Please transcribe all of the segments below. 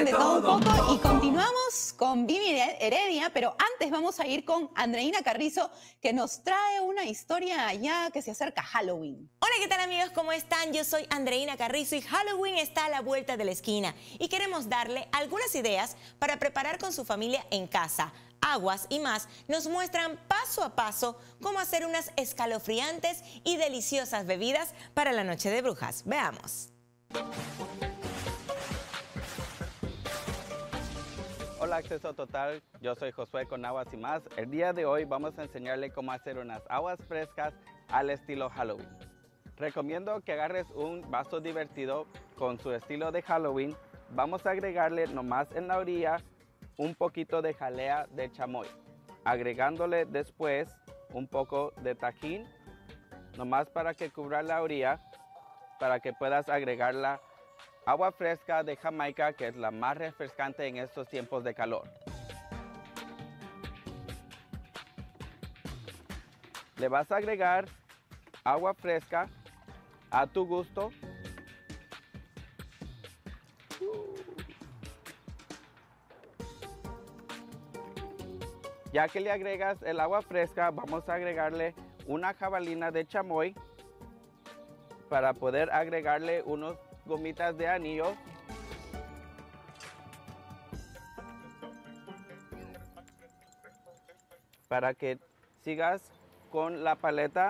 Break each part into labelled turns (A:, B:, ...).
A: de todo un poco y continuamos con Vivi Heredia, pero antes vamos a ir con Andreina Carrizo, que nos trae una historia ya que se acerca a Halloween.
B: Hola, ¿qué tal amigos? ¿Cómo están? Yo soy Andreina Carrizo y Halloween está a la vuelta de la esquina y queremos darle algunas ideas para preparar con su familia en casa. Aguas y más nos muestran paso a paso cómo hacer unas escalofriantes y deliciosas bebidas para la noche de brujas. Veamos.
C: Hola Acceso Total, yo soy Josué con Aguas y más. El día de hoy vamos a enseñarle cómo hacer unas aguas frescas al estilo Halloween. Recomiendo que agarres un vaso divertido con su estilo de Halloween. Vamos a agregarle nomás en la orilla un poquito de jalea de chamoy, agregándole después un poco de tajín, nomás para que cubra la orilla, para que puedas agregarla agua fresca de Jamaica, que es la más refrescante en estos tiempos de calor. Le vas a agregar agua fresca a tu gusto. Ya que le agregas el agua fresca, vamos a agregarle una jabalina de chamoy para poder agregarle unos gomitas de anillo. Para que sigas con la paleta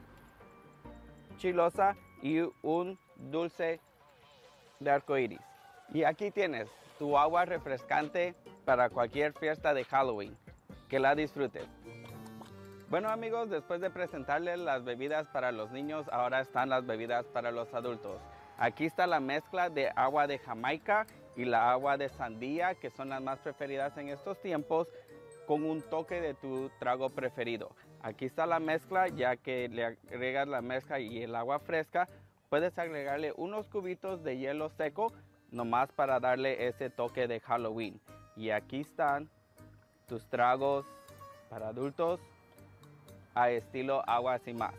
C: chilosa y un dulce de arcoíris. Y aquí tienes tu agua refrescante para cualquier fiesta de Halloween. Que la disfruten. Bueno amigos, después de presentarles las bebidas para los niños, ahora están las bebidas para los adultos. Aquí está la mezcla de agua de Jamaica y la agua de sandía, que son las más preferidas en estos tiempos, con un toque de tu trago preferido. Aquí está la mezcla, ya que le agregas la mezcla y el agua fresca, puedes agregarle unos cubitos de hielo seco, nomás para darle ese toque de Halloween. Y aquí están tus tragos para adultos a estilo Aguas y más.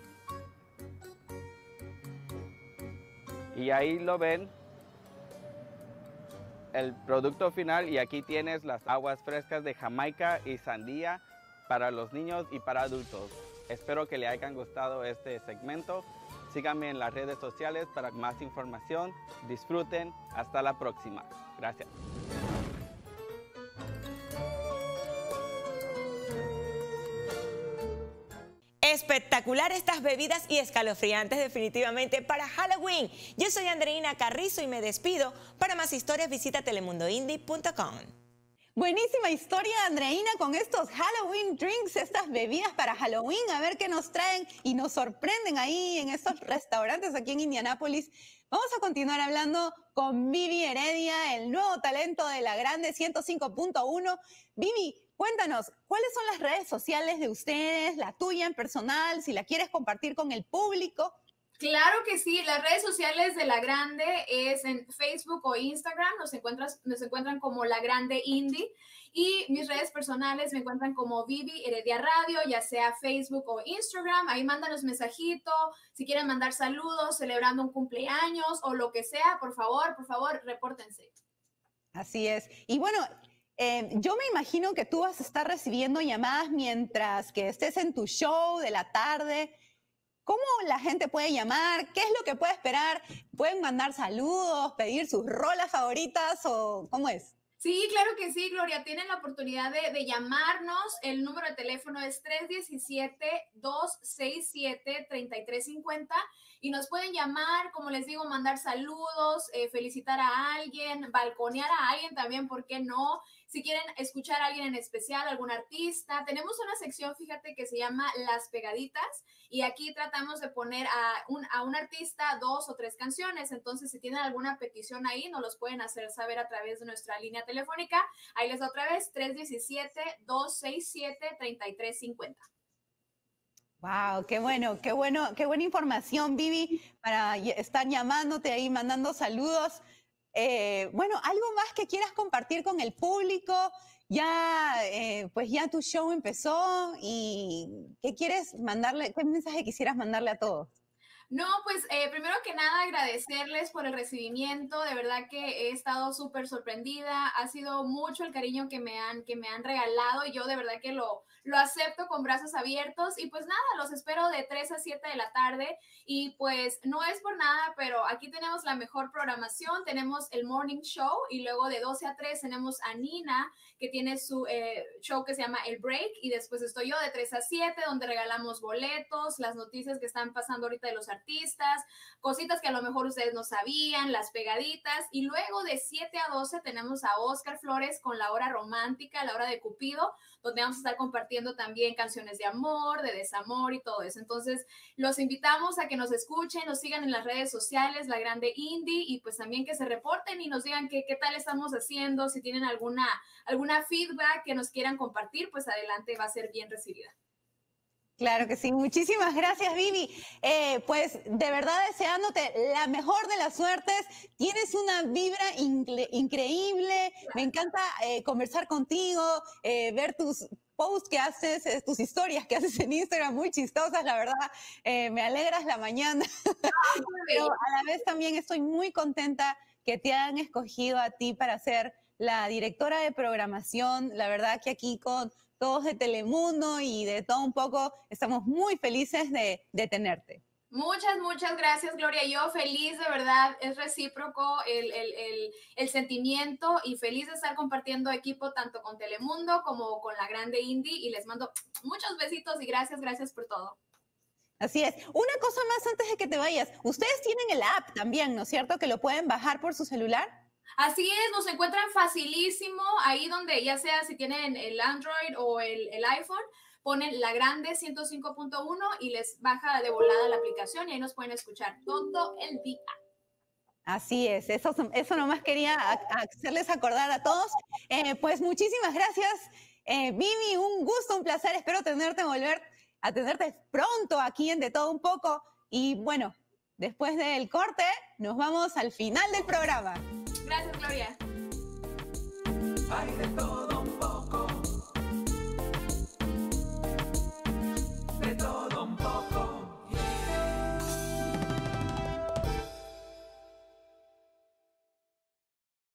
C: Y ahí lo ven, el producto final, y aquí tienes las aguas frescas de Jamaica y sandía para los niños y para adultos. Espero que les hayan gustado este segmento. Síganme en las redes sociales para más información. Disfruten. Hasta la próxima. Gracias.
B: Espectacular estas bebidas y escalofriantes definitivamente para Halloween. Yo soy Andreina Carrizo y me despido. Para más historias visita telemundoindie.com.
A: Buenísima historia, Andreina, con estos Halloween drinks, estas bebidas para Halloween. A ver qué nos traen y nos sorprenden ahí en estos restaurantes aquí en Indianápolis. Vamos a continuar hablando con Vivi Heredia, el nuevo talento de La Grande 105.1. Vivi, cuéntanos, ¿cuáles son las redes sociales de ustedes, la tuya en personal, si la quieres compartir con el público?
D: Claro que sí, las redes sociales de La Grande es en Facebook o Instagram, nos encuentran como La Grande Indie, y mis redes personales me encuentran como Vivi Heredia Radio, ya sea Facebook o Instagram. Ahí mándanos mensajito, si quieren mandar saludos, celebrando un cumpleaños o lo que sea, por favor, repórtense.
A: Así es. Y bueno, yo me imagino que tú vas a estar recibiendo llamadas mientras que estés en tu show de la tarde. ¿Cómo la gente puede llamar? ¿Qué es lo que puede esperar? ¿Pueden mandar saludos, pedir sus rolas favoritas o cómo es?
D: Sí, claro que sí, Gloria. Tienen la oportunidad de llamarnos. El número de teléfono es 317-267-3350 y nos pueden llamar, como les digo, mandar saludos, felicitar a alguien, balconear a alguien también, ¿por qué no? Si quieren escuchar a alguien en especial, algún artista. Tenemos una sección, fíjate, que se llama Las Pegaditas, y aquí tratamos de poner a un artista 2 o 3 canciones. Entonces, si tienen alguna petición ahí, nos los pueden hacer saber a través de nuestra línea telefónica. Ahí les doy otra vez, 317-267-3350.
A: Wow, qué bueno, qué buena información, Vivi, para estar llamándote ahí, mandando saludos. Bueno, algo más que quieras compartir con el público. Ya, pues ya tu show empezó y ¿qué quieres mandarle? ¿Qué mensaje quisieras mandarle a todos?
D: No, pues primero que nada agradecerles por el recibimiento, de verdad que he estado súper sorprendida, ha sido mucho el cariño que me han regalado y yo de verdad que lo acepto con brazos abiertos y pues nada, los espero de 3 a 7 de la tarde y pues no es por nada, pero aquí tenemos la mejor programación, tenemos el Morning Show y luego de 12 a 3 tenemos a Nina que tiene su show que se llama El Break y después estoy yo de 3 a 7 donde regalamos boletos, las noticias que están pasando ahorita de los artistas, cositas que a lo mejor ustedes no sabían, las pegaditas y luego de 7 a 12 tenemos a Oscar Flores con la hora romántica, la hora de Cupido, donde vamos a estar compartiendo también canciones de amor, de desamor y todo eso. Entonces, los invitamos a que nos escuchen, nos sigan en las redes sociales, La Grande Indie, y pues también que se reporten y nos digan qué tal estamos haciendo, si tienen alguna feedback que nos quieran compartir, pues adelante, va a ser bien recibida.
A: Claro que sí, muchísimas gracias, Vivi. Pues de verdad deseándote la mejor de las suertes. Tienes una vibra increíble. Me encanta conversar contigo, ver tus posts que haces, tus historias que haces en Instagram, muy chistosas, la verdad. Me alegras la mañana. Pero a la vez también estoy muy contenta que te hayan escogido a ti para ser la directora de programación. La verdad que aquí con todos de Telemundo y de todo un poco, estamos muy felices de tenerte.
D: Muchas gracias, Gloria. Yo feliz, de verdad, es recíproco el sentimiento y feliz de estar compartiendo equipo tanto con Telemundo como con La Grande Indie y les mando muchos besitos y gracias por todo.
A: Así es. Una cosa más antes de que te vayas. Ustedes tienen el app también, ¿no es cierto? Que lo pueden bajar por su celular.
D: Así es, nos encuentran facilísimo ahí donde ya sea si tienen el Android o el iPhone, ponen La Grande 105.1 y les baja de volada la aplicación y ahí nos pueden escuchar todo el día.
A: Así es, eso nomás quería hacerles acordar a todos. Pues muchísimas gracias, Vivi, un gusto, un placer, espero volver a tenerte pronto aquí en De Todo Un Poco. Y bueno, después del corte, nos vamos al final del programa.
D: Gracias, Gloria.
E: Hay de todo.